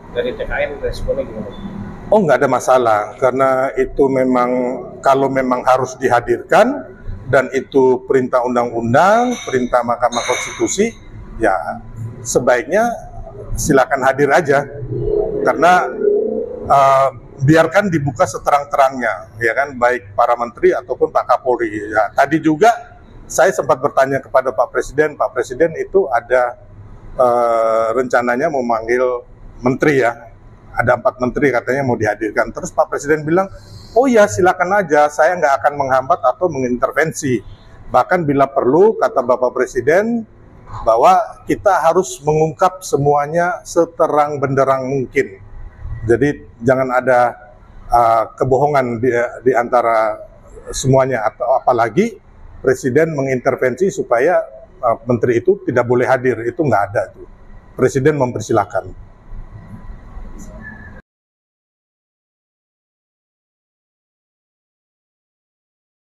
Dari TKN responnya gimana? Oh, nggak ada masalah, karena itu memang kalau memang harus dihadirkan dan itu perintah undang-undang, perintah Mahkamah Konstitusi, ya sebaiknya silakan hadir aja, karena uh, biarkan dibuka seterang-terangnya, ya kan, baik para menteri ataupun Pak Kapolri. Ya, tadi juga saya sempat bertanya kepada Pak Presiden itu ada rencananya memanggil menteri ya, ada 4 menteri katanya mau dihadirkan. Terus Pak Presiden bilang, oh ya silakan aja, saya nggak akan menghambat atau mengintervensi. Bahkan bila perlu, kata Bapak Presiden, bahwa kita harus mengungkap semuanya seterang benderang mungkin. Jadi jangan ada kebohongan di antara semuanya, atau apalagi Presiden mengintervensi supaya menteri itu tidak boleh hadir. Itu nggak ada tuh. Presiden mempersilahkan.